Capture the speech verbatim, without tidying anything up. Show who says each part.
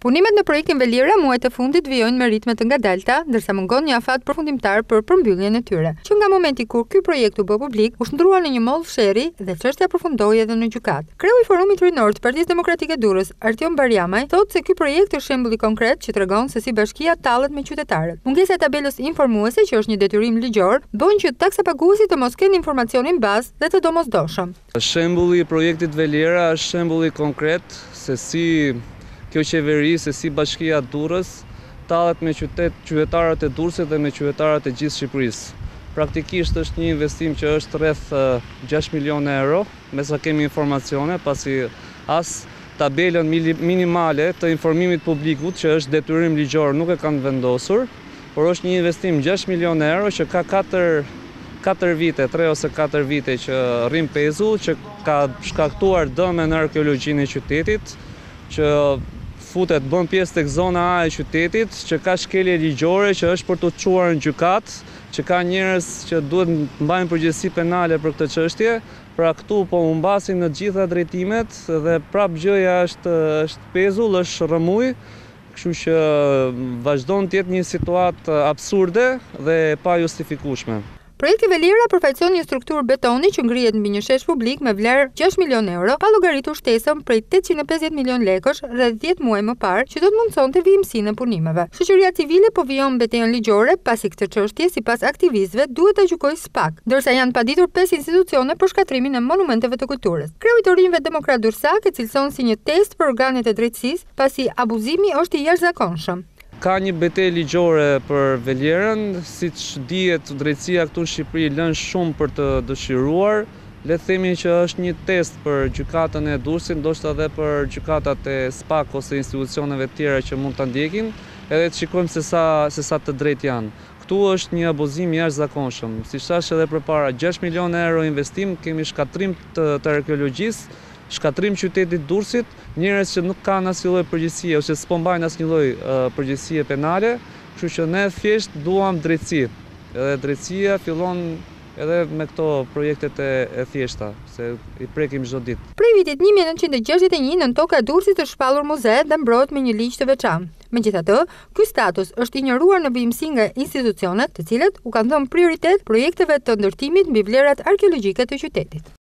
Speaker 1: Punimet në projektin Veliera muajt e fundit vijojnë me ritme të ngadalta, ndërsa mungon një afat përfundimtar për përmbylljen e tyre. Që nga momenti kur ky projekt u bë publik, u shndrua në një mollë fsheri dhe çështja përfundoi edhe në gjykat. Kreu i Forumit Rinor të Partisë Demokratike Durrës, Durrës Barjamaj, thotë se ky projekt është shembull i konkret që tregon se si Bashkia tallet me qytetarët. Mungesa e tabelës informuese, që është një detyrim ligjor, bën që taksapaguesit të mos kenë informacionin bazë dhe të domosdoshëm.
Speaker 2: Shembulli i projektit Veliera është shembulli konkret se si kjo qeveri, se si Bashkia Durrës tallet me qytet, qytetarët e Durrësit dhe me qytetarët e gjithë Shqipërisë. Praktikisht është një investim që është rreth gjashtë milionë euro, me sa kemi informacione, pasi as tabelën minimale të informimit publikut, që është detyrim ligjor, nuk e kanë vendosur, por është një investim gjashtë milionë euro që ka katër vite, tre ose katër vite që rrim pezu, që ka shkaktuar dëme në arkeologjinë e qytetit, që futet bën pjesë tek zona A e qytetit, që ka shkelje ligjore që është për të çuar në gjykat, që ka njerëz që duhet mbajnë përgjegjësi penale për këtë çështje. Pra këtu po humbasin në gjitha drejtimet dhe prap gjëja është është pezull, është rrëmuj, kështu që vazhdon të jetë një situatë absurde dhe pa justifikueshme.
Speaker 1: Projekti Veliera përfaqëson një strukturë betoni që ngrihet mbi një shesh publik me vlerë gjashtë milionë euro, pa llogaritur shtesën prej tetëqind e pesëdhjetë milion lekësh rreth dhjetë muaj më parë, që do të mundsonte vijimsinë e punimeve. Shoqëria civile po vijon mbetejën ligjore, pasi këtë çështje sipas aktivistëve duhet ta gjykojë SPAK, ndërsa janë paditur pesë institucione për shkatrimin e monumenteve të kulturës. Kreu i të rinjve demokrat Durrësak e cilëson si një test për organet e drejtësisë, pasi abuzimi është i jashtëzakonshëm.
Speaker 2: Ka një betejë ligjore për Velierën, siç dihet drejtësia këtu në Shqipëri lën shumë për të dëshiruar. Le të themi që është një test për gjykatën e Durrësit, ndoshta edhe për gjykatat e SPAK ose institucioneve tjera që mund ta ndjekin, edhe të shikojmë se sa se sa të drejtë janë. Këtu është një abuzim i jashtëzakonshëm. Siç thash edhe përpara, gjashtë milionë euro investim, kemi shkatrim të, të arkeologjisë, shkatrim qytetit Durrësit, njerëz që nuk kanë asnjë lloj përgjegjësie ose s'po mbajnë asnjë lloj uh, përgjegjësie penale, kështu që ne thjesht duam drejtësi. Edhe drejtësia fillon edhe me këto projektet e, e thjeshta, se i prekim çdo ditë.
Speaker 1: Prej vitit një mijë e nëntëqind e gjashtëdhjetë e një nën toka e Durrësit është shpallur muze dhe mbrohet me një ligj të veçantë. Megjithatë, ky status është injoruar në vijimsi nga institucionet, të cilët u kanë dhënë prioritet projekteve të ndërtimit mbi vlerat arkeologjike të qytetit.